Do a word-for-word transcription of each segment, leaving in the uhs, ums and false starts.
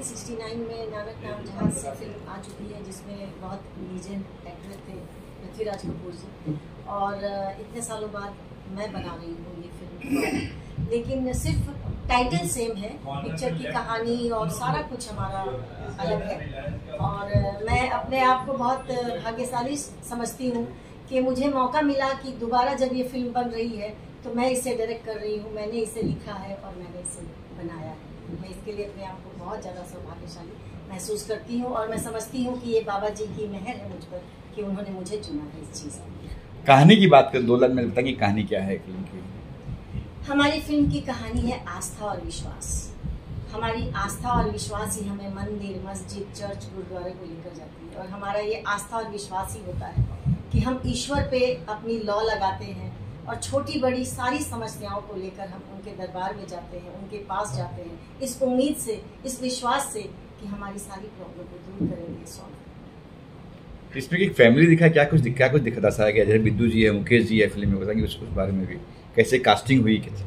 उनहत्तर में नानक नाम जहाज से फिल्म आ चुकी है, जिसमें बहुत लीजेंड एक्टर थे पृथ्वीराज कपूर जी, और इतने सालों बाद मैं बना रही हूँ ये फिल्म। लेकिन सिर्फ टाइटल सेम है, पिक्चर की कहानी और सारा कुछ हमारा अलग है। और मैं अपने आप को बहुत भाग्यशाली समझती हूँ कि मुझे मौका मिला कि दोबारा जब ये फिल्म बन रही है तो मैं इसे डायरेक्ट कर रही हूँ, मैंने इसे लिखा है और मैंने इसे बनाया है। मैं इसके लिए अपने आप को बहुत ज़्यादा सौभाग्यशाली महसूस करती हूँ और मैं समझती हूँ कि ये बाबा जी की मेहर है मुझ पर कि उन्होंने मुझे चुना है इस चीज़ में। कहानी की बात करें, दो लाइन में बताइए कहानी क्या है फिल्म की? हमारी फिल्म की कहानी है आस्था और विश्वास। हमारी आस्था और विश्वास ही हमें मंदिर, मस्जिद, चर्च, गुरुद्वारे को लेकर जाती है। और हमारा ये आस्था और विश्वास ही होता है कि हम ईश्वर पे अपनी लौ लगाते हैं और छोटी बड़ी सारी समस्याओं को लेकर हम उनके दरबार में जाते हैं, उनके पास जाते हैं, इस उम्मीद से, इस विश्वास से कि हमारी सारी प्रॉब्लम को दूर करेंगे, सॉल्व। इसमें एक फैमिली दिखा है, क्या कुछ दिखा, क्या कुछ दिखा दर्शाया गया? जैसे बिद्दू जी है, मुकेश जी है फिल्म में, बताएंगे उस बारे में भी, कैसे कास्टिंग हुई? कैसे?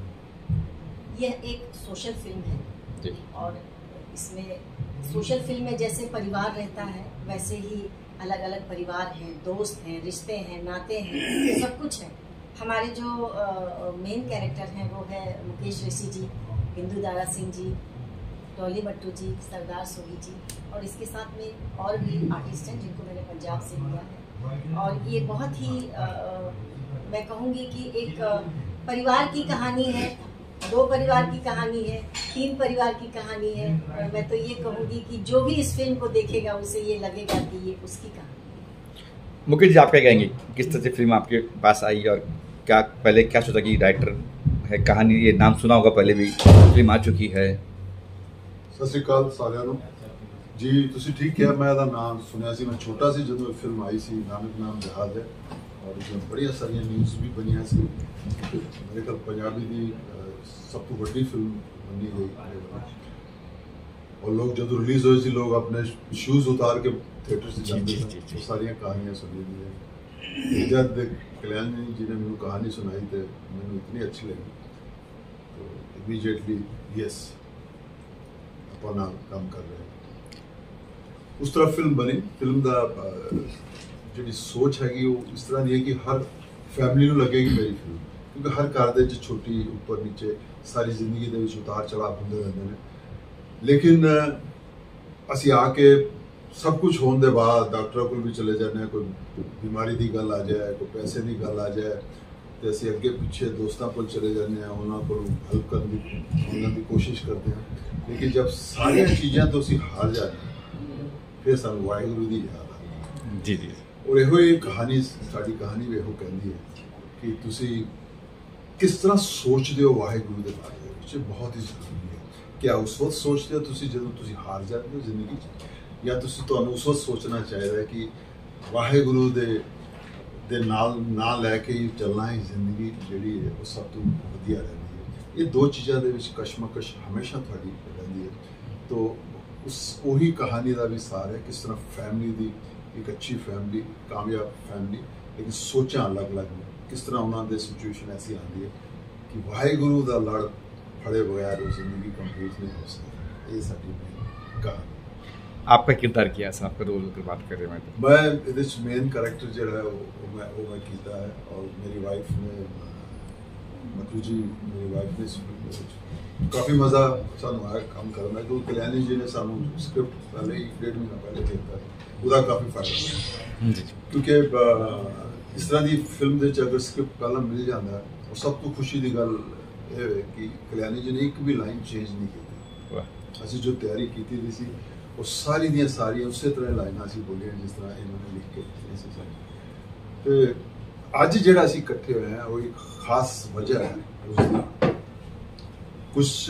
यह एक सोशल फिल्म है और इसमें सोशल फिल्म में जैसे परिवार रहता है वैसे ही अलग अलग परिवार हैं, दोस्त हैं, रिश्ते हैं, नाते हैं, सब कुछ है। हमारे जो मेन कैरेक्टर हैं वो है मुकेश ऋषि जी, बिंदु दारा सिंह जी, डॉली बट्टू जी, सरदार सोही जी, और इसके साथ में और भी आर्टिस्ट हैं जिनको मैंने पंजाब से लिया है। और ये बहुत ही आ, मैं कहूँगी कि एक परिवार की कहानी है, दो परिवार की कहानी है, तीन परिवार की कहानी है। और मैं तो ये कहूँगी कि जो भी इस फिल्म को देखेगा उसे ये लगेगा कि ये उसकी कहानी है। मुकेश जी, आप क्या कहेंगे, किस तरह से फिल्म आपके पास आई और क्या पहले क्या सोचा कि राइटर है, कहानी, ये नाम सुना होगा पहले भी, फिल्म आ चुकी है? सत श्री अकाल साਰਿਆਂ ਨੂੰ जी। ਤੁਸੀਂ ठीक किया, मैं ਇਹਦਾ ਨਾਮ ਸੁਣਿਆ ਸੀ, मैं छोटा सी ਜਦੋਂ फिल्म आई सी नानक नाम जहाज है, और इसमें बड़िया सारिया न्यूज़ भी बनिया सी। मेरे ख्याल पंजाबी की सब तो बड़ी फिल्म बनी गई, और लोग जो रिलीज़ हुई सी लोग अपने शूज़ उतार के थिएटर से जाते थे, वो सारिया कहानियाँ सुनी दी। जब कल्याण जी ने मैंने कहानी सुनाई तो मैंने इतनी अच्छी लगी, तो इमीडिएटली यस अपना काम कर रहे हैं, उस तरह फिल्म बनी। फिल्म का जी सोच हैगी वो इस तरह की है कि हर फैमिली को लगेगी मेरी फिल्म, क्योंकि हर घर दे छोटी ऊपर नीचे सारी जिंदगी दे उतार चढ़ाव होंदे रहंदे ने। लेकिन असी आके सब कुछ होने के बाद डॉक्टर को भी चले जाने, कोई बीमारी की गल आ जाए, कोई पैसे की गल आ जाए, तो असी अगे पिछे दोस्तों को चले जाने, उन्होंने को हेल्प करने की कोशिश करते हैं। लेकिन जब सारिया चीज़ों तो असी हार जाते फिर सानू वाहिगुरू की याद आती जी जी। और यो ही कहानी, साड़ी कहानी भी यो कहती है कि तुसी किस तरह सोचते हो वाहिगुरू के बारे में, बहुत ही जरूरी है। क्या उस वक्त सोचते हो तुसी जदों तुसी हार जाते हो जिंदगी, या तुसी तुहानू उस वक्त सोचना चाहिए कि वाहिगुरू दे दे नाल ना लैके ही चलना ही जिंदगी जिहड़ी है वो सब तो वधिया रहती है। ये दो चीज़ों के विच कशमकश हमेशा थोड़ी रहती है। तो उस वही कहानी का भी सार है, किस तरह फैमिली की एक अच्छी फैमिली, कामयाब फैमिली, लेकिन सोचा अलग अलग ने, किस तरह उन्होंने सिचुएशन ऐसी आती है कि वाहिगुरू का लड़ फड़े बगैर वो जिंदगी कंप्लीट नहीं हो सकती। ये साडी कहानी। आपका किरदार किया है, आपका रोल की बात कर रहे हैं? मैं ये मेन कैरेक्टर जो है वो मैं वो मैं किया है, और मेरी वाइफ ने मधु जी, मेरी वाइफ ने काफ़ी मज़ा सानू आया काम करना, क्योंकि कल्याणी जी ने सानू स्क्रिप्ट पहले ही डेढ़ महीना पहले देता है, उसका काफ़ी फायदा जी। क्योंकि इस तरह की फिल्म के अगर स्क्रिप्ट पहला मिल जाता है, और सब तो खुशी की गल ये है कि कल्याणी जी ने एक भी लाइन चेंज नहीं की। असी जो तैयारी की थी सी वो सारी दियाँ सारियाँ उस तरह लाइनां असी बोलियां जिस तरह इन्होंने लिख के। तो अज जिहड़ा असी इकट्ठे हुए हैं वो एक खास वजह है उसकी। कुछ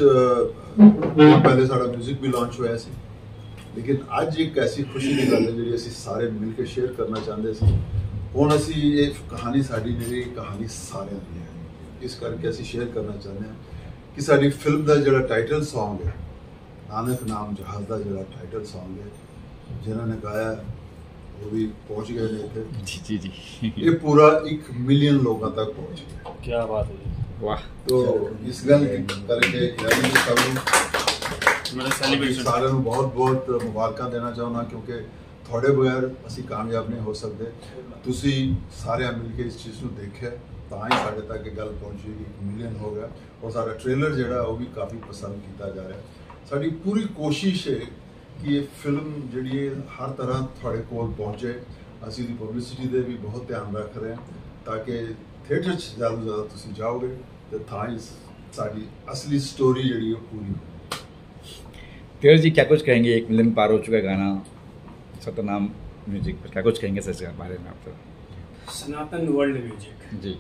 पहले साड़ा म्यूजिक भी लॉन्च होया सी, लेकिन अज एक ऐसी खुशी की गल है जी असी सारे मिल के शेयर करना चाहते सी। हुण असी ये कहानी साड़ी मेरी कहानी सारियां दी है, इस करके असी शेयर करना चाहते हैं कि साड़ी फिल्म का जिहड़ा टाइटल सॉन्ग है, नानक नाम जहाज का जिहड़ा टाइटल सॉन्ग है, जिन्होंने गाया वो भी पहुंच गए ने थे जी जी जी। ये पूरा एक मिलियन लोगों तक पहुंच गया। क्या बात है, वाह। तो इस गल करके सारे ਨੂੰ ਬਹੁਤ ਬਹੁਤ ਮੁਬਾਰਕਾਂ ਦੇਣਾ ਚਾਹੁੰਦਾ ਕਿਉਂਕਿ ਤੁਹਾਡੇ ਬਗੈਰ ਅਸੀਂ ਕਾਮਯਾਬ ਨਹੀਂ ਹੋ ਸਕਦੇ। ਤੁਸੀਂ ਸਾਰਿਆਂ ਮਿਲ ਕੇ ਇਸ ਚੀਜ਼ ਨੂੰ ਦੇਖਿਆ ਤਾਂ ਹੀ ਸਾਡੇ ਤੱਕ ਇਹ ਗੱਲ ਪਹੁੰਚੀ, ਮਿਲੀਅਨ ਹੋ ਗਿਆ ਔਰ ਸਾਡਾ ਟ੍ਰੇਲਰ ਜਿਹੜਾ ਉਹ ਵੀ ਕਾਫੀ ਪਸੰਦ ਕੀਤਾ ਜਾ ਰਿਹਾ। ਸਾਡੀ ਪੂਰੀ ਕੋਸ਼ਿਸ਼ ਹੈ ਕਿ ਇਹ ਫਿਲਮ ਜਿਹੜੀ ਹੈ ਹਰ ਤਰ੍ਹਾਂ ਤੁਹਾਡੇ ਕੋਲ ਪਹੁੰਚੇ। ਅਸੀਂ ਦੀ ਪਬਲਿਸਿਟੀ ਦੇ ਵੀ ਬਹੁਤ ਧਿਆਨ ਰੱਖ ਰਹੇ ਹਾਂ ਤਾਂ ਕਿ थिएटर ज़्यादा से ज़्यादा तुम जाओगे तो था साड़ी असली स्टोरी जी पूरी हो। तेर जी क्या कुछ कहेंगे, एक मिलियन पार हो चुका है गाना सतनाम म्यूजिक पर, क्या कुछ कहेंगे सर इसके बारे में आप? तो सनातन वर्ल्ड म्यूजिक जी,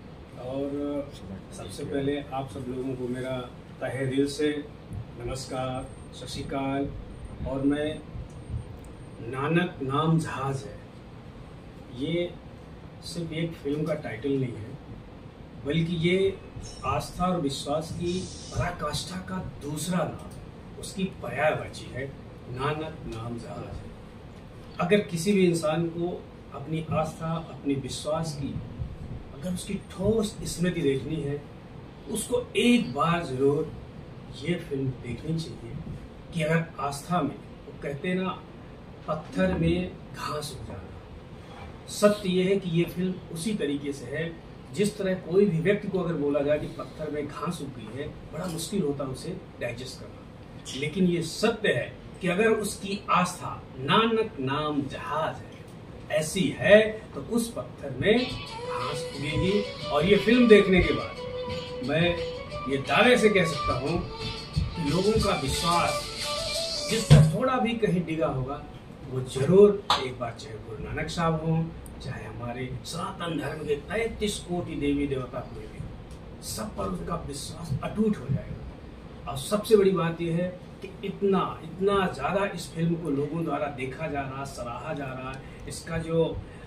और सबसे पहले आप सब लोगों को मेरा तहे दिल से नमस्कार, सत श्री अकाल। और मैं नानक नाम जहाज है, ये सिर्फ एक फिल्म का टाइटल नहीं है, बल्कि ये आस्था और विश्वास की पराकाष्ठा का दूसरा नाम है, उसकी पर्यायवाची है। नानक नाम जहाज है। अगर किसी भी इंसान को अपनी आस्था, अपनी विश्वास की अगर उसकी ठोस स्मृति देखनी है, उसको एक बार जरूर ये फिल्म देखनी चाहिए कि अगर आस्था में, वो कहते हैं ना, पत्थर में घास उग जाना, सत्य ये है कि ये फिल्म उसी तरीके से है जिस तरह कोई भी व्यक्ति को अगर बोला जाए कि पत्थर में घास उग गई है, बड़ा मुश्किल होता है उसे डाइजेस्ट करना। लेकिन ये सत्य है कि अगर उसकी आस्था नानक नाम जहाज है ऐसी है तो उस पत्थर में घास उगेगी। और ये फिल्म देखने के बाद मैं ये दावे से कह सकता हूँ कि लोगों का विश्वास जिसका थोड़ा भी कहीं डिगा होगा वो जरूर एक बार, चाहे गुरु नानक साहब हों, चाहे हमारे सनातन धर्म के तैंतीस कोटि देवी देवता कोई भी, सब पर उनका विश्वास अटूट हो जाएगा। और सबसे बड़ी बात यह है कि इतना इतना ज़्यादा इस फिल्म को लोगों द्वारा देखा जा रहा, सराहा जा रहा है। इसका जो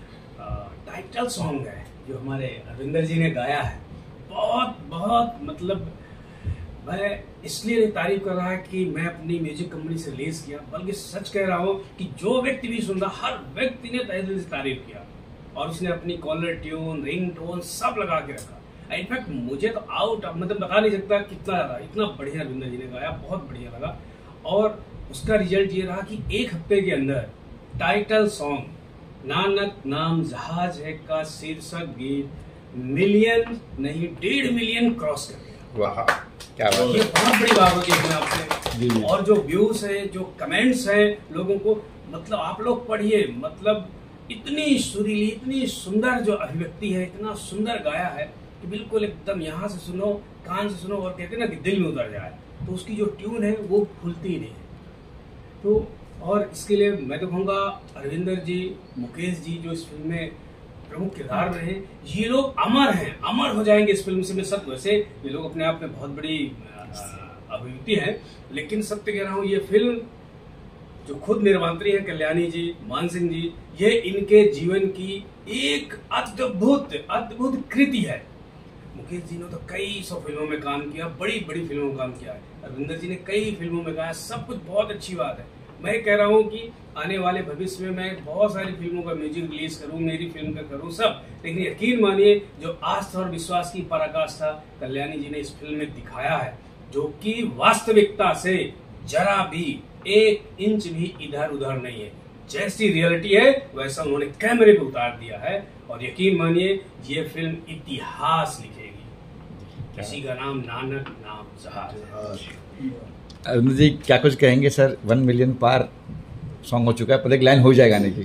टाइटल सॉन्ग है जो हमारे अरविंदर जी ने गाया है, बहुत बहुत मतलब मैं इसलिए तारीफ कर रहा है कि मैं अपनी म्यूजिक कंपनी से लेस किया, बल्कि सच कह रहा हूँ कि जो व्यक्ति भी सुन रहा, हर व्यक्ति ने तहे दिल से तारीफ किया और उसने अपनी कॉलर ट्यून, रिंग टोन सब लगा के रखा। इनफैक्ट मुझे तो आउट मतलब बता नहीं सकता कितना ज़्यादा, इतना बढ़िया अरविंदर जी ने गाया, बहुत बढ़िया लगा। और उसका रिजल्ट ये रहा कि एक हफ्ते के अंदर टाइटल सॉन्ग नानक नाम जहाज है का शीर्षक गीत मिलियन नहीं डेढ़ मिलियन क्रॉस कर गया। वाह, क्या बात है। ये बहुत बड़ी बात होती है आपसे। और जो व्यूज है, जो कमेंट्स है लोगों को, मतलब आप लोग पढ़िए, मतलब इतनी सुरीली, इतनी सुंदर जो अभिव्यक्ति है, इतना सुंदर गाया है कि बिल्कुल एकदम यहाँ से सुनो, कान से सुनो और कहते हैं ना कि दिल में उतर जाए। तो उसकी जो ट्यून है वो भूलती नहीं है। तो और इसके लिए मैं तो कहूँगा अरविंदर जी, मुकेश जी जो इस फिल्म में प्रमुख किरदार में हैं, ये लोग अमर हैं, अमर हो जाएंगे इस फिल्म से। मैं सत्य, वैसे ये लोग अपने आप में बहुत बड़ी अभिव्यक्ति है, लेकिन सत्य कह रहा हूँ, ये फिल्म जो खुद निर्मात्री है कल्याणी जी, मान सिंह जी, ये इनके जीवन की एक अद्भुत अद्भुत कृति है। मुकेश जी ने तो कई सौ फिल्मों में काम किया, बड़ी बड़ी फिल्मों में काम किया है। अरविंदर जी ने कई फिल्मों में गाया, सब कुछ बहुत अच्छी बात है। मैं कह रहा हूँ कि आने वाले भविष्य में मैं बहुत सारी फिल्मों का म्यूजिक रिलीज करूँ, मेरी फिल्म का करूँ सब, लेकिन यकीन मानिए जो आस्था और विश्वास की पराकाष्ठा कल्याणी जी ने इस फिल्म में दिखाया है, जो कि वास्तविकता से जरा भी एक इंच भी इधर उधर नहीं है, जैसी रियलिटी है वैसा उन्होंने कैमरे पे उतार दिया है। और यकीन मानिए ये फिल्म इतिहास लिखेगी। किसी का नाम नानक नाम जहाज है। अरविंद जी क्या कुछ कहेंगे सर? वन मिलियन पार सॉन्ग हो चुका है, पहले एक लाइन हो जाएगा नहीं की।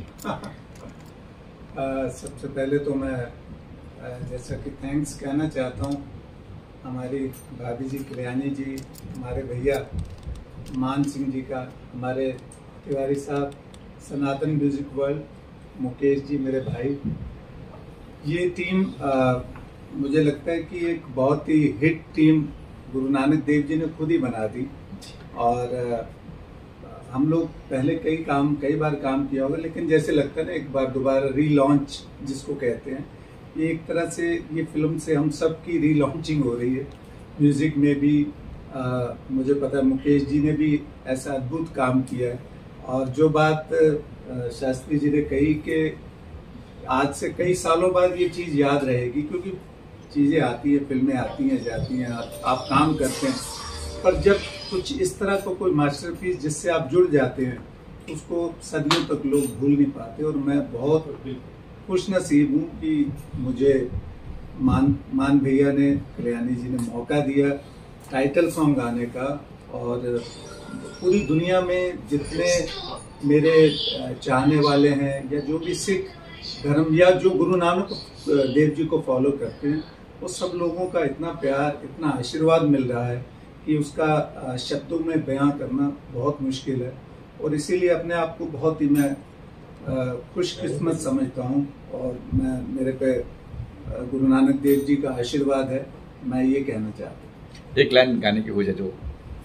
सबसे पहले तो मैं आ, जैसा कि थैंक्स कहना चाहता हूँ हमारी भाभी जी कल्याणी जी, हमारे भैया मान सिंह जी का, हमारे तिवारी साहब, सनातन म्यूजिक वर्ल्ड, मुकेश जी मेरे भाई। ये टीम आ, मुझे लगता है कि एक बहुत ही हिट टीम गुरु नानक देव जी ने खुद ही बना दी। और आ, हम लोग पहले कई काम कई बार काम किया होगा, लेकिन जैसे लगता है ना एक बार दोबारा रीलॉन्च जिसको कहते हैं, ये एक तरह से ये फिल्म से हम सब की रीलॉन्चिंग हो रही है। म्यूज़िक में भी आ, मुझे पता है मुकेश जी ने भी ऐसा अद्भुत काम किया है। और जो बात आ, शास्त्री जी ने कही कि आज से कई सालों बाद ये चीज़ याद रहेगी, क्योंकि चीज़ें आती हैं, फिल्में आती हैं जाती हैं, आप, आप काम करते हैं, पर जब कुछ इस तरह का कोई मास्टरपीस जिससे आप जुड़ जाते हैं, उसको सदियों तक लोग भूल नहीं पाते। और मैं बहुत खुश नसीब हूँ कि मुझे मान मान भैया ने, कल्याणी जी ने मौका दिया टाइटल सॉन्ग गाने का। और पूरी दुनिया में जितने मेरे चाहने वाले हैं या जो भी सिख धर्म या जो गुरु नानक देव जी को फॉलो करते हैं, वो सब लोगों का इतना प्यार, इतना आशीर्वाद मिल रहा है कि उसका शब्दों में बयां करना बहुत मुश्किल है। और इसीलिए अपने आप को बहुत ही मैं खुशकिस्मत समझता हूँ। और मैं मेरे पे गुरु नानक देव जी का आशीर्वाद है, मैं ये कहना चाहता हूँ। एक लाइन गाने की हो जाए जो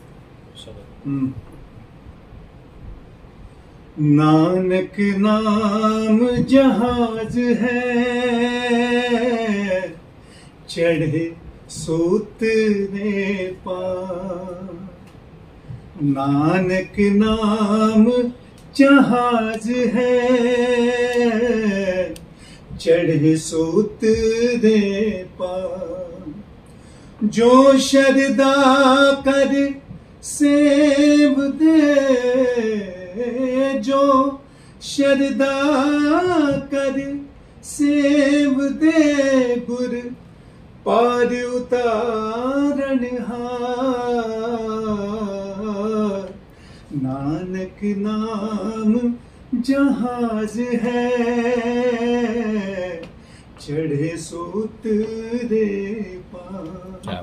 नानक नाम जहाज है, चढ़े सूतरे पार। नानक नाम जहाज है, चढ़े सूतरे पार। जो शरदा कर सेव दे, जो शरदा कर सेव दे, गुर पार उतारण हार। नानक नाम जहाज है, चढ़े सूतरे पार।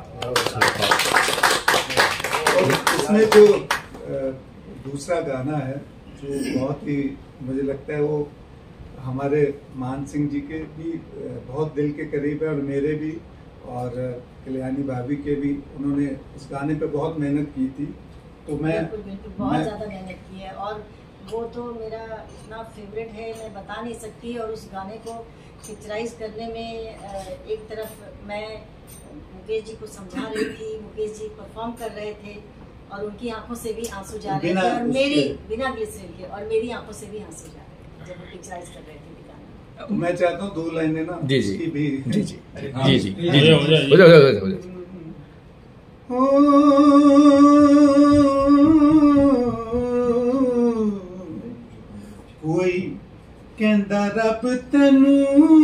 और इसमें जो दूसरा गाना है जो बहुत ही मुझे लगता है वो हमारे मान सिंह जी के भी बहुत दिल के करीब है और मेरे भी और कल्याणी भाभी के भी। उन्होंने उस गाने पे बहुत मेहनत की थी। तो मैं बिल्कुल, बिल्कुल, बहुत ज़्यादा मेहनत की है और वो तो मेरा इतना फेवरेट है, मैं बता नहीं सकती। और उस गाने को पिक्चराइज करने में एक तरफ मैं मुकेश जी को समझा रही थी, मुकेश जी परफॉर्म कर रहे थे और उनकी आंखों से भी आंसू जा रहे थे और मेरी बिना ग्लिसरीन के और मेरी आंखों से भी आंसू जा रहे थे जब वो पिक्चराइज कर रहे थे गाना। मैं चाहता हूँ दो लाइनें ना जी जी भी जी जी जी जी हो जाओ हो जाओ। कोई कहंदा रब तैनू,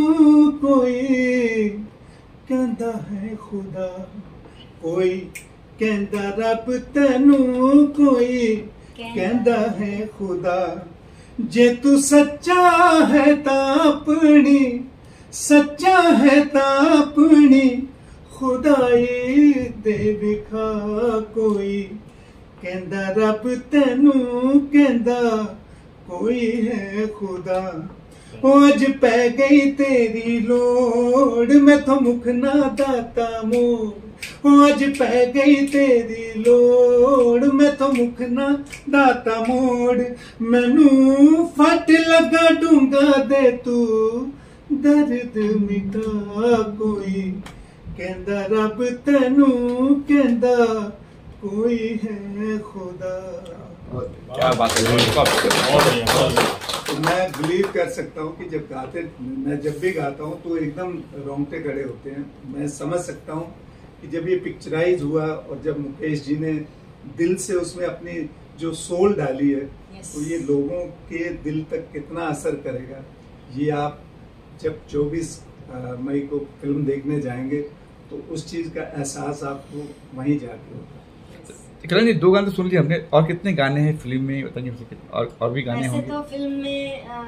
कोई कहंदा है खुदा। कोई कहंदा रब तैनू, कोई कहंदा है खुदा। जे तू सच्चा है तां अपनी, सच्चा है तां अपनी खुदाई दे विखा। कोई कहंदा रब तैनू, कहंदा कोई है खुदा। ओ अज पै गई तेरी लोड़, मैं तो मुख ना दाता मोड़। ओ अज पै गई तेरी लोड़, मैं तो मुख ना दाता मोड़। मैनू फट लगा डूंगा दे तू दर्द मिटा। कोई कहंदा रब तैनू, कहंदा कोई है खुदा। क्या बात है। तो मैं बिलीव कर सकता हूँ कि जब गाते, मैं जब भी गाता हूँ तो एकदम रोंगटे खड़े होते हैं। मैं समझ सकता हूँ कि जब ये पिक्चराइज हुआ और जब मुकेश जी ने दिल से उसमें अपनी जो सोल डाली है, yes. तो ये लोगों के दिल तक कितना असर करेगा, ये आप जब चौबीस मई को फिल्म देखने जाएंगे तो उस चीज़ का एहसास आपको वहीं जाके होगा। कल्याणी जी, दो गाने तो सुन लिए हमने, और कितने गाने हैं फिल्म में बताइए। और और भी गाने होंगे? तो फिल्म में आ,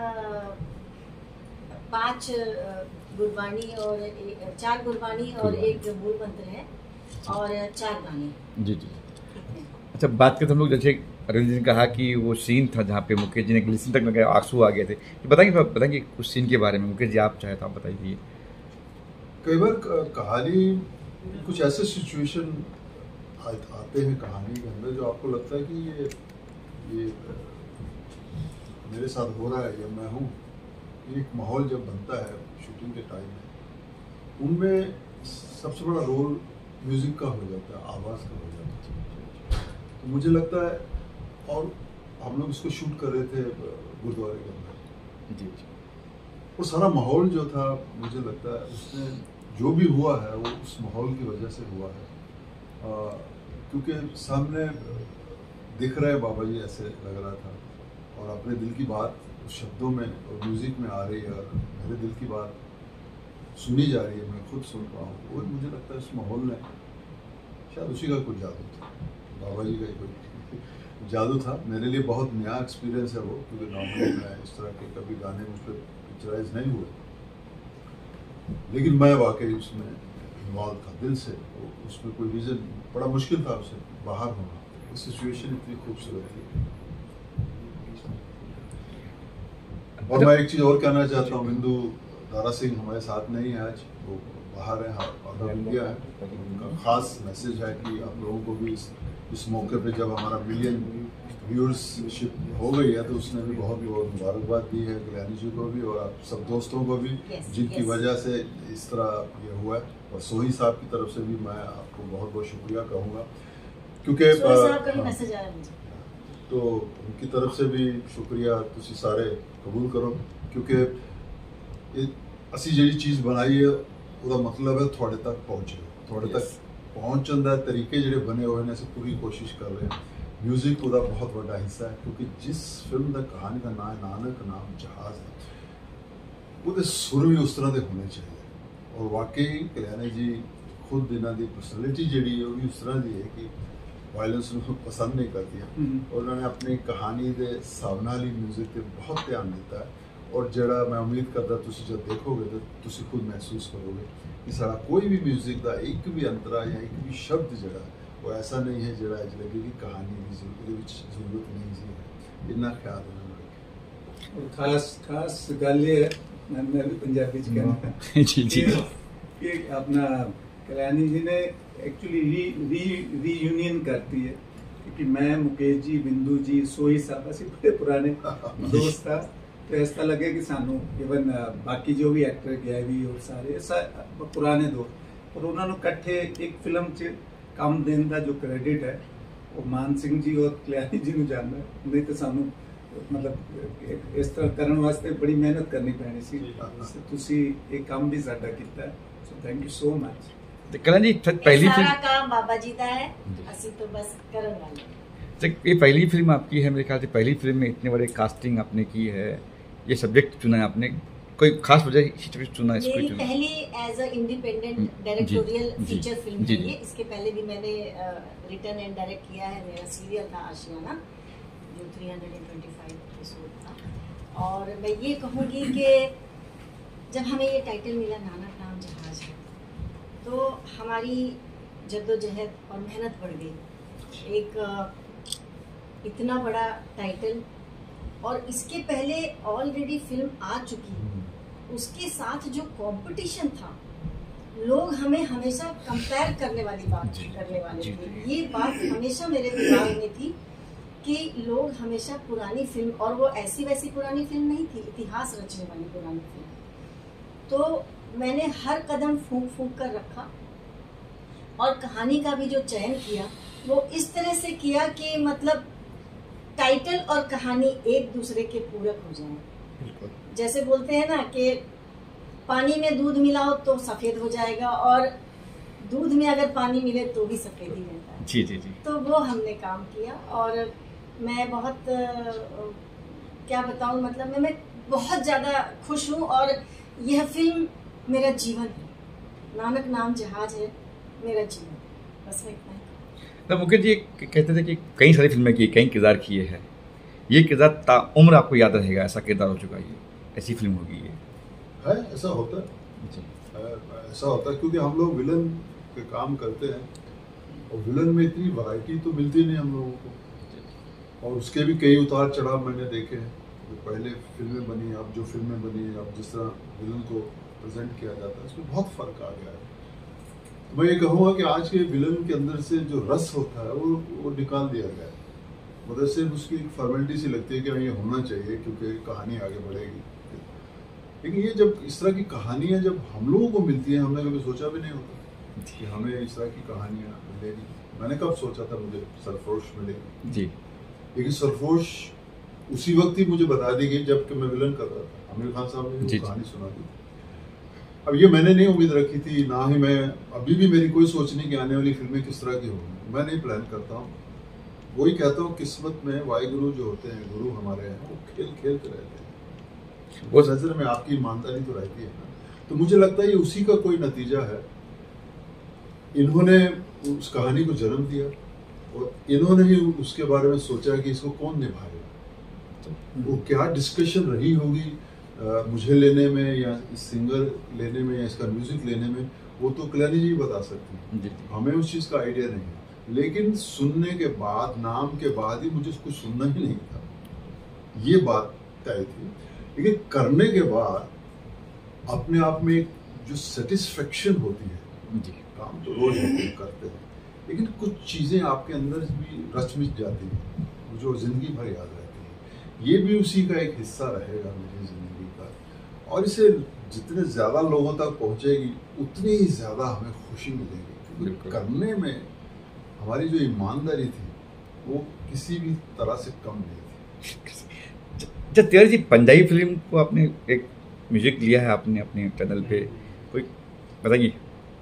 पांच गुरबानी और एक, चार गुरबानी और एक मूल मंत्र है और चार गाने। जी जी। अच्छा, बात करते हम लोग, जैसे अरविंद जी ने कहा कि वो सीन था जहाँ पे मुकेश जी ने ग्लिसरीन तक में गए, आंसू आ गए थे। तो बताएंगे बताएंगे उस सीन के बारे में। मुकेश जी आप चाहे तो आप बताइए। कई बार कहानी कुछ ऐसे सिचुएशन आते हैं कहानी के अंदर जो आपको लगता है कि ये ये मेरे साथ हो रहा है या मैं हूँ। एक माहौल जब बनता है शूटिंग के टाइम में, उनमें सबसे बड़ा रोल म्यूज़िक का हो जाता है, आवाज़ का हो जाता है। तो मुझे लगता है, और हम लोग इसको शूट कर रहे थे गुरुद्वारे के अंदर जी जी, वो सारा माहौल जो था, मुझे लगता है उसमें जो भी हुआ है वो उस माहौल की वजह से हुआ है। आ, क्योंकि सामने दिख रहे बाबा जी ऐसे लग रहा था, और अपने दिल की बात उस शब्दों में और म्यूज़िक में आ रही है, और मेरे दिल की बात सुनी जा रही है, मैं खुद सुन रहा हूँ। वो मुझे लगता है इस माहौल में शायद उसी का कुछ जादू था, बाबा जी का ही कोई जादू था। मेरे लिए बहुत नया एक्सपीरियंस है वो, क्योंकि नॉर्मली मैं इस तरह के कभी गाने मुझ पर पिक्चराइज नहीं हुए, लेकिन मैं वाकई उसमें इन्वॉल्व था दिल से। तो उसमें कोई रीज़न, बड़ा मुश्किल था उसे बाहर होना। सिचुएशन इतनी खूबसूरत थी। और मैं एक चीज़ और कहना चाहता हूँ, बिंदु दारा सिंह हमारे साथ नहीं है आज, वो बाहर है, आउट ऑफ इंडिया है। उनका ख़ास मैसेज है कि आप लोगों को भी इस इस मौके पे जब हमारा मिलियन व्यूअरशिप हो गई है, तो उसने भी बहुत बहुत मुबारकबाद दी है कल्याणी जी को भी और आप सब दोस्तों को भी, yes, जिनकी yes. वजह से इस तरह ये हुआ है। और सोही साहब की तरफ से भी मैं आपको बहुत बहुत शुक्रिया कहूँगा, क्योंकि तो उनकी तरफ से भी शुक्रिया तुसी सारे कबूल करो, क्योंकि असी जी चीज़ बनाई है उसका मतलब है थोड़े तक पहुँचे, थोड़े yes. तक पहुँचने का तरीके जो बने हुए हैं, पूरी कोशिश कर रहे हैं। म्यूजिक उसका बहुत बड़ा हिस्सा है, क्योंकि जिस फिल्म का कहानी का नाम है नानक नाम जहाज है, वो सुर भी उस तरह के होने चाहिए। और वाकई कल्याणी जी खुद इन्हों की पर्सनैलिटी जी है वो भी उस तरह की है कि वायलेंस को पसंद नहीं करती है, और उन्होंने अपनी कहानी के हिसाब नाल ही म्यूजिक पर बहुत ध्यान दिता है। और जड़ा मैं उम्मीद करता तुसी जब देखोगे तो तुसी खुद महसूस करोगे कि सारा कोई भी म्यूजिक का एक भी अंतरा या एक भी शब्द जड़ा वो ऐसा नहीं है जड़ा अज लगे कि कहानी की जरूरत नहीं है। इन्ना ख्याल है। खास खास गल ये है, मैं भी पंजाबी च कहना जी जी कि अपना कल्याणी जी ने एक्चुअली री री रीयूनियन करती है, क्योंकि मैं मुकेश जी, बिंदु जी, सोही साहब असी बड़े पुराने दोस्त था। तो इस तरह लगे कि सानू इवन बाकी जो भी एक्टर गए भी और सारे सा पुराने दोस्त, और उन्होंने कट्ठे एक फिल्म च काम देने का जो क्रेडिट है वो मान सिंह जी और कल्याणी जी को जाना है। नहीं तो सानू मतलब इस तरह करने वास्ते बड़ी मेहनत करनी पैनी सी। तुसी एक काम भी साडा कीता है, so thank you so much. Kalyani ji पहली फिल्म काम बाबा जी का है, असि तो बस करन वाले। ये पहली फिल्म आपकी है मेरे ख्याल से, पहली फिल्म में इतने बड़े कास्टिंग आपने की है, ये सब्जेक्ट चुना है आपने, कोई खास वजह चुना है इसको? मेरी पहली as a independent directorial feature film जी, है ये। इसके पहले भी मैंने रिटर्न एंड डायरेक्ट किया है, मेरा सीरियल था आशियाना जो तीन सौ पच्चीस एपिसोड था। और मैं ये कहूँगी कि जब हमें ये टाइटल मिला नानक नाम जहाज है, तो हमारी जद्दोजहद और मेहनत बढ़ गई। एक इतना बड़ा टाइटल, और इसके पहले ऑलरेडी फिल्म आ चुकी है, उसके साथ जो कंपटीशन था, लोग हमें हमेशा कंपेयर करने वाली बात करने वाले थे। ये बात हमेशा मेरे दिमाग में थी कि लोग हमेशा पुरानी फिल्म, और वो ऐसी वैसी पुरानी फिल्म नहीं थी, इतिहास रचने वाली पुरानी फिल्म। तो मैंने हर कदम फूंक फूंक कर रखा, और कहानी का भी जो चयन किया वो इस तरह से किया कि मतलब टाइटल और कहानी एक दूसरे के पूरक हो जाए। जैसे बोलते हैं ना कि पानी में दूध मिलाओ तो सफेद हो जाएगा, और दूध में अगर पानी मिले तो भी सफेद ही रहता है। जी जी जी। तो वो हमने काम किया, और मैं बहुत क्या बताऊं, मतलब मैं, मैं बहुत ज़्यादा खुश हूँ। और यह फिल्म मेरा जीवन है, नानक नाम जहाज है मेरा जीवन, बस मैं इतना ही। तो मुकेश जी कहते थे कि कई सारी फिल्में की, कई किरदार किए हैं, ये किरदार ताउम्र आपको याद रहेगा, ऐसा किरदार हो चुका है, ऐसी फिल्म होगी ये? है, ऐसा होता है, ऐसा होता है, क्योंकि हम लोग विलन के काम करते हैं, और विलन में इतनी वैरायटी तो मिलती नहीं हम लोगों को, और उसके भी कई उतार चढ़ाव मैंने देखे हैं। तो पहले फिल्में बनी, अब जो फिल्में बनी, अब जिस तरह विलन को प्रेजेंट किया जाता है, उसमें बहुत फर्क आ गया है। मैं ये कहूँगा कि आज के विलन के अंदर से जो रस होता है वो वो निकाल दिया गया है। मतलब सिर्फ उसकी एक फॉर्मेलिटी सी लगती है कि ये होना चाहिए क्योंकि कहानी आगे बढ़ेगी। लेकिन ये जब इस तरह की कहानियाँ जब हम लोगों को मिलती हैं, हमने कभी सोचा भी नहीं होता कि हमें इस तरह की कहानियाँ मिलेगी। मैंने कब सोचा था मुझे सरफरोश मिलेगी जी, लेकिन सरफरोश उसी वक्त ही मुझे बता दी गई जबकि मैं विलन कर रहा था। आमिर खान साहब ने कहानी सुना दी। अब ये मैंने नहीं उम्मीद रखी थी, ना ही मैं अभी भी मेरी कोई सोच नहीं कि आने वाली फिल्में किस तरह की होंगी। मैं नहीं प्लान करता हूँ, वही कहता हूँ किस्मत में वाहिगुरु जो होते हैं, गुरु हमारे हैं, वो खेल खेलते रहते हैं, वो नजर में आपकी ईमानदारी तो रहती है ना। तो मुझे लगता है ये उसी का कोई नतीजा है। इन्होंने उस कहानी को जन्म दिया और इन्होंने ही उसके बारे में सोचा कि इसको कौन निभाएगा। तो वो क्या डिस्कशन रही होगी आ, मुझे लेने में या इस सिंगर लेने में या इसका म्यूजिक लेने में, वो तो कल्याणी जी बता सकती हैं, हमें उस चीज़ का आइडिया नहीं है। लेकिन सुनने के बाद, नाम के बाद ही मुझे उसको सुनना ही नहीं था, ये बात तय थी। लेकिन करने के बाद अपने आप में जो सेटिस्फेक्शन होती है, जी काम तो रोज करते हैं, लेकिन कुछ चीज़ें आपके अंदर भी रच मिच जाती हैं जो जिंदगी भर याद रहती है। ये भी उसी का एक हिस्सा रहेगा मेरी जिंदगी का, और इसे जितने ज़्यादा लोगों तक पहुँचेगी उतनी ही ज़्यादा हमें खुशी मिलेगी, क्योंकि करने में हमारी जो ईमानदारी थी वो किसी भी तरह से कम नहीं थी। अच्छा तिवारी जी, पंजाबी फिल्म को आपने एक म्यूजिक लिया है आपने अपने चैनल पे, कोई बताइए।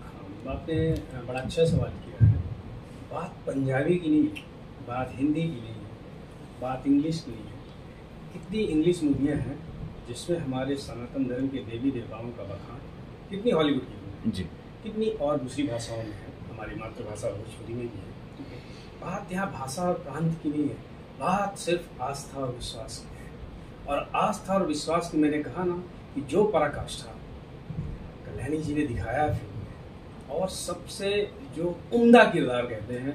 आपने बड़ा अच्छा सवाल किया है। बात पंजाबी की नहीं है, बात हिंदी की नहीं है, बात इंग्लिश की नहीं है। कितनी इंग्लिश मूवियाँ हैं जिसमें हमारे सनातन धर्म के देवी देवताओं का बखान, कितनी हॉलीवुड की जी, कितनी और दूसरी भाषाओं में है, हमारी मातृभाषा भोजपुरी में भी है। बात यहाँ भाषा और प्रांत की नहीं है, बात सिर्फ आस्था और विश्वास की है। और आस्था और विश्वास की मैंने कहा ना कि जो पराकाष्ठा कल्याणी जी ने दिखाया फिल्म में, और सबसे जो उम्दा किरदार कहते हैं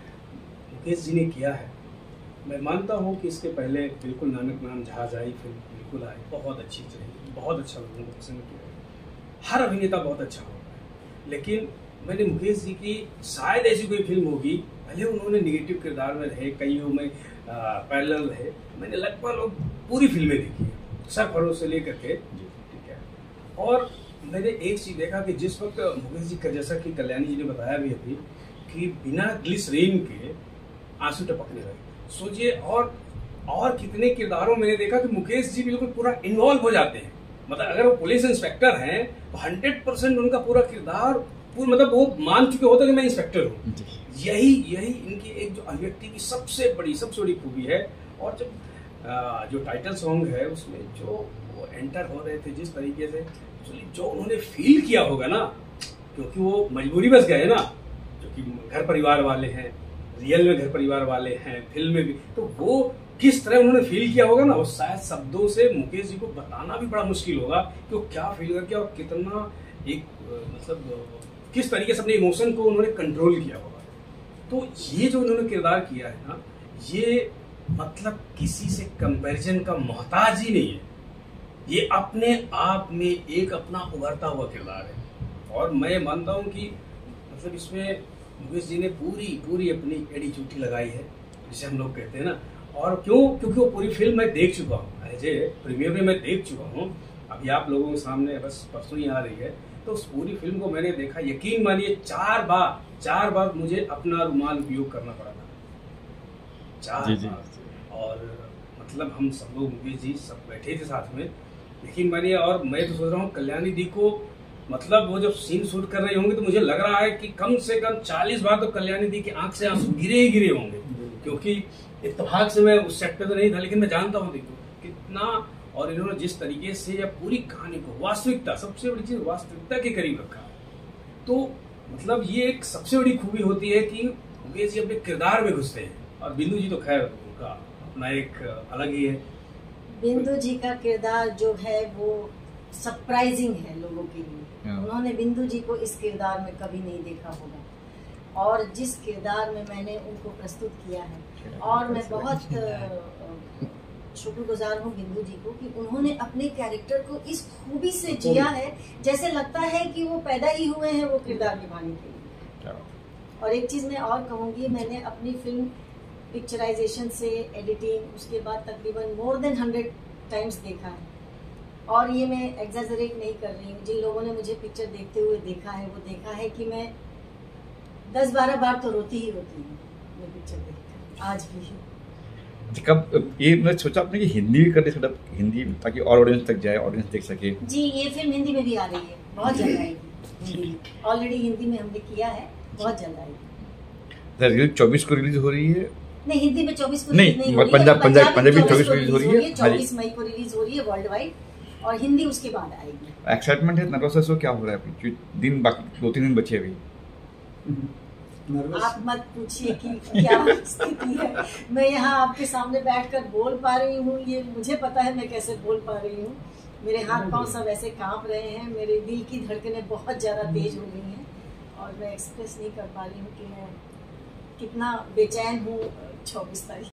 मुकेश जी ने किया है। मैं मानता हूँ कि इसके पहले बिल्कुल नानक नाम जहाज आई फिल्म, बिल्कुल आई, बहुत अच्छी चली, बहुत अच्छा लोगों को पसंद किया। हर अभिनेता बहुत अच्छा होता है, लेकिन मैंने मुकेश जी की शायद ऐसी कोई फिल्म होगी, भले उन्होंने निगेटिव किरदार में रहे, कईयों में पैरेलल रहे, मैंने लगभग पूरी फिल्में देखी है, सब फरों से लेकर के, ठीक है। और मैंने एक चीज़ देखा कि जिस वक्त मुकेश जी का, जैसा कि कल्याणी जी ने बताया भी अभी, कि बिना ग्लिसरीन के आंसू टपकने लगे, सोचिए। और और कितने किरदारों में मैंने देखा कि मुकेश जी बिल्कुल पूरा इन्वॉल्व हो जाते हैं। मतलब अगर वो पुलिस इंस्पेक्टर हैं तो हंड्रेड परसेंट उनका पूरा किरदार, पूरा मतलब वो मान चुके होते कि मैं इंस्पेक्टर हूँ। यही यही इनकी एक जो अभिव्यक्ति की सबसे बड़ी सबसे बड़ी खूबी है। और जब आ, जो टाइटल सॉन्ग है उसमें जो वो एंटर हो रहे थे जिस तरीके से, जो उन्होंने फील किया होगा ना, क्योंकि वो मजबूरी बस गए ना, जो कि घर परिवार वाले हैं, रियल में घर परिवार वाले हैं, फिल्म में भी, तो वो किस तरह उन्होंने फील किया होगा ना, वो शायद शब्दों से मुकेश जी को बताना भी बड़ा मुश्किल होगा कि वो क्या फील करके और कितना एक मतलब किस तरीके से अपने इमोशन को उन्होंने कंट्रोल किया होगा। तो ये जो उन्होंने किरदार किया है ना, ये मतलब किसी से कंपैरिजन का मोहताज ही नहीं है, ये अपने आप में एक अपना उभरता हुआ किरदार है। और मैं मानता हूँ कि मतलब इसमें मुकेश जी ने पूरी पूरी अपनी एड़ी चूटी लगाई है, जिसे हम लोग कहते हैं ना। और क्यों? क्योंकि वो पूरी फिल्म मैं देख चुका हूँ, एज ए प्रीमियर में मैं देख चुका हूँ, अभी आप लोगों के सामने बस परसों ही आ रही है। तो उस पूरी फिल्म को मैंने देखा, यकीन मानिए चार बार चार बार मुझे अपना रुमाल उपयोग करना पड़ा था, चार जी, जी, बार। और मतलब हम सब लोग, मुकेश जी सब बैठे थे साथ में, यकीन मानिए। और मैं तो सोच रहा हूँ कल्याणी दी को, मतलब वो जब सीन शूट कर रही होंगी तो मुझे लग रहा है कि कम से कम चालीस बार तो कल्याणी दी की आंख से आंसू गिरे ही गिरे होंगे, क्योंकि इत्तेफाक से मैं उस सेट पे तो नहीं था, लेकिन मैं जानता हूँ देखो कितना। और इन्होंने जिस तरीके से या पूरी कहानी को वास्तविकता, सबसे बड़ी चीज वास्तविकता के करीब रखा है। तो मतलब ये एक सबसे बड़ी खूबी होती है कि मुकेश जी अपने किरदार में घुसते हैं। और बिंदु जी तो खैर उनका अपना एक अलग ही है। बिंदु जी का किरदार जो है वो सरप्राइजिंग है लोगों के लिए। उन्होंने बिंदु जी को इस किरदार में कभी नहीं देखा होगा, और जिस किरदार में मैंने उनको प्रस्तुत किया है, और मैं बहुत शुक्रगुजार हूँ बिंदु जी को कि उन्होंने अपने कैरेक्टर को इस खूबी से जिया है, जैसे लगता है कि वो पैदा ही हुए हैं वो किरदार निभाने के लिए। और एक चीज़ मैं और कहूँगी, मैंने अपनी फिल्म पिक्चराइजेशन से एडिटिंग, उसके बाद तकरीबन मोर देन हंड्रेड टाइम्स देखा है। और ये मैं एग्जैजरेट नहीं कर रही हूँ, जिन लोगों ने मुझे पिक्चर देखते हुए देखा है वो देखा है कि मैं दस बारह बार तो रोती ही रोती हूँ मैं पिक्चर देखकर, आज भी। कब ये मैंने सोचा आपने कि हिंदी भी कर दे थोड़ा हिंदी, ताकि और ऑडियंस तक जाए, ऑडियंस देख सके? जी, ये फिल्म हिंदी में भी आ रही है, बहुत जल्द आएगी। ऑलरेडी हिंदी में हमने किया है, बहुत जल्द आएगी। चौबीस को रिलीज हो रही है? नहीं, हिंदी में चौबीस को नहीं, रिलीज नहीं हो रही है, पंजाब पंजाब पंजाबी चौबीस को रिलीज रिलीज हो रही है, चौबीस मई को रिलीज हो रही है वर्ल्ड वाइड, और हिंदी उसके बाद आएगी। एक्साइटमेंट है, नर्वसनेस हो, क्या हो रहा है अभी? दिन बाकी दो तीन दिन बचे अभी। आप मत पूछिए कि क्या स्थिति है। मैं यहाँ आपके सामने बैठकर बोल पा रही हूँ, ये मुझे पता है मैं कैसे बोल पा रही हूँ। मेरे हाथ पांव सब ऐसे कांप रहे हैं, मेरे दिल की धड़कनें बहुत ज़्यादा तेज हो गई हैं, और मैं एक्सप्रेस नहीं कर पा रही हूँ कि मैं कितना बेचैन हूँ चौबीस तारीख